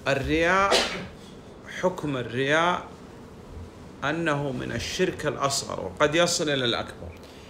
الرياء حكم الرياء أنه من الشرك الأصغر وقد يصل إلى الأكبر.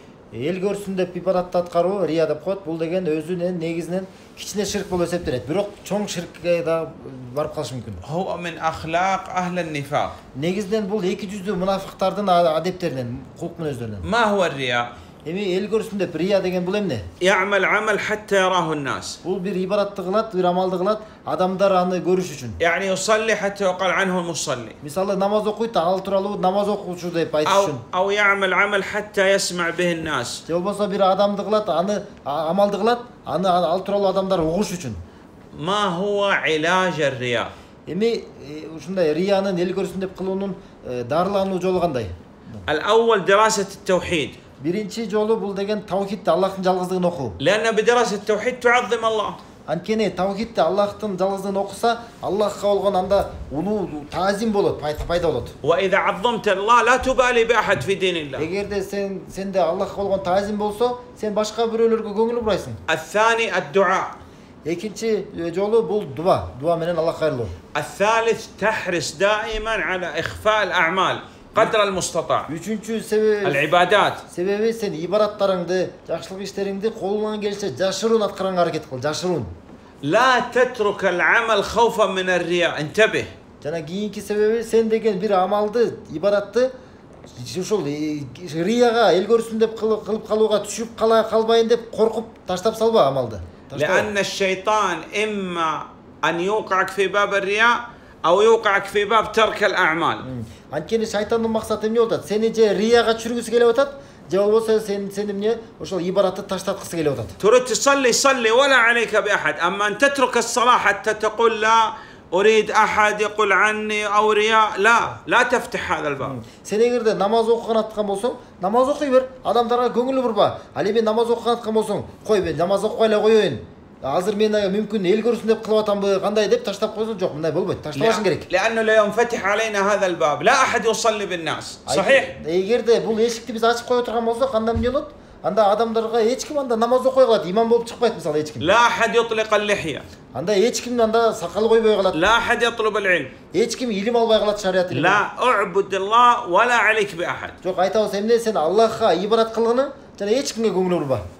Эл көрсүн деп ибаратты аткаруу рия деп коет. Бул деген өзүнүн негизинен кичине ширк болуп эсептелет. Бирок чоң ширкке да барып калышы мүмкүн. هو من أخلاق أهل النفاق. Негизинен бул эки жүздүү мунафыктардын адептеринен, кулк мүнөздөрүнөн. ما هو الرياء؟ Эми эл көрсүн деп рия деген бул эмне? يعمل عمل حتى يراه الناس. Бул бир ибаратты кылат, бир амалды кылат, адамдар аны көрүш үчүн. يعني يصلي حتى يقال عنه المصلي. Мисалы намаз окуйт, ал тууралуу намаз окуучу деп айтыш үчүн. أو يعمل عمل حتى يسمع به الناس. Же болбосо бир адамды кылат, аны амалды кылат, аны ал тууралуу адамдар угуш үчүн. ما هو علاج الرياء؟ Эми ушундай риянын эл көрсүн деп кылуунун дарылануу жолу кандай? الأول دراسة التوحيد. Биринчи жолу бул деген таухидти, Аллахтын жалгыздыгын окуу. لأن بدراسة التوحيد تعظم الله. Анткени таухидти, Аллахтын жалгыздыгын окуса, Аллахка болгон анда улуу таазим болот, пайда болот. وإذا عظمت الله لا تبالي بأحد في دين الله. Эгерде сенде Аллахка болгон таазим болсо, сен башка бирөөлөргө көңүл бурайсың. الثاني الدعاء. Экинчи жолу бул дуа менен Аллахка кайрылуу. الثالث تحرص دائما على إخفاء الأعمال قدر المستطاع. Үчүнчү العبادات. себеби сен ибараттарыңды, жакшылык иштериңди колуңан келишинче жашыруун аткарганга аракет кыл, жашыруун. لا تترك العمل خوفا من الرياء. انتبه. Жана кийинки себеби сен деген бир амалды, ибаратты ушул рияга, эл көрсүн деп кылып калууга түшүп калбайын деп коркуп таштап салба амалды. لأن الشيطان إما أن يوقعك في باب الرياء أو يوقعك في باب ترك الأعمال. Анткени шайтандын максаты эмне болуп атат? Сени же рияга түшүргүсү келип атат, же болбосо сени эмне ошол ибаратты таштаткысы келип атат. تريد تصلي صلي ولا عليك بأحد، أما أن تترك الصلاة حتى تقول لا أريد أحد يقول عني أو رياء، لا تفتح هذا الباب. Сен эгерде намаз окуган аткан болсоң, намаз окуй бер, адамдарга көңүл бурба. Ал эми намаз окуган аткан болсоң, кой мен намаз окуй эле коеюн. Азыр мен мүмкүн эл көрсүн деп кылып атамбы, кандай деп таштап койсоң, жок, мындай болбойт. Таштабашың керек. لأنه لا ينفتح علينا هذا الباب، لا أحد يصلي بالناس. صحيح؟ Эгерде бул эшикти биз ачып кое турган болсок, анда эмне болот? Анда адамдарга эч ким анда намаз окуй калат, имам болуп чыкпайт мисалы эч ким. لا أحد يطلق اللحية. Анда эч ким анда сакал койбой калат. لا أحد يطلب العلم. Эч ким илим албай калат шарият илим. لا أعبد الله ولا عليك بأحد. Жок, айтабыз эмне, сен Аллахка ибарат кылгыны жана эч кимге көңүл бурба.